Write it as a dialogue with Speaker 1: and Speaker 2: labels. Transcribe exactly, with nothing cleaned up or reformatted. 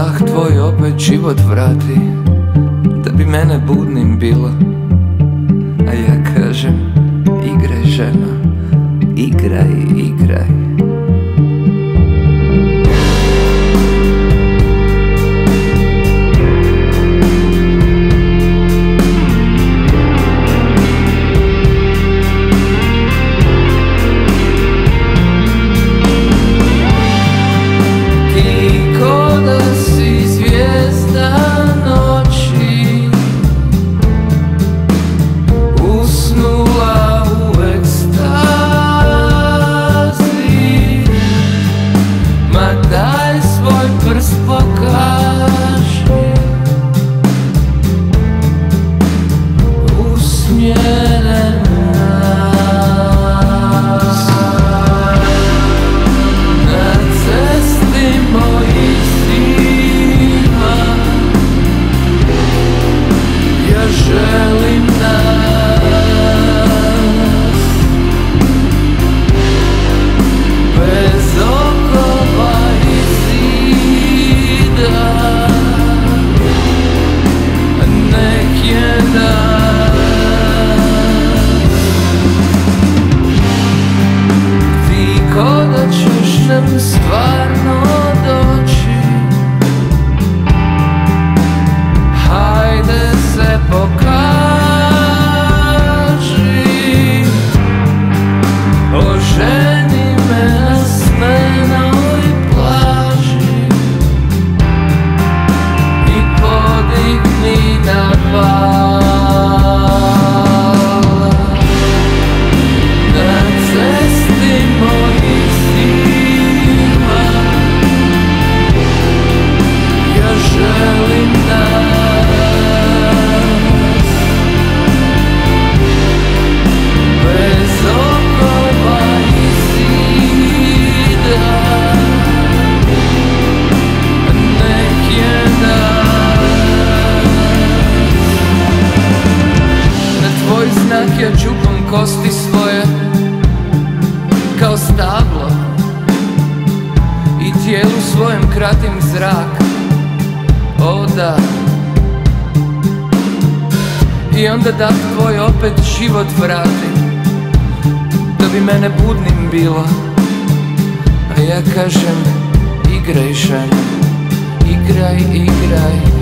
Speaker 1: dah tvoj opet život vrati, da bi mene budnim bilo. A ja kažem, igraj ženo, igraj, igraj. Stvarno doći, hajde se pokaži, oženi me na smenoj plaži i podigni na vala. Na cesti mojih zima ja želim nas, bez okova i zida, nek je nas. Na tvoj znak ja čupam kosti svoje kao stablo i tijelu svojem kratim zrak. O da, i onda dah tvoj opet život vrati, da bi mene budnim bilo. A ja kažem, igraj ženo, igraj, igraj.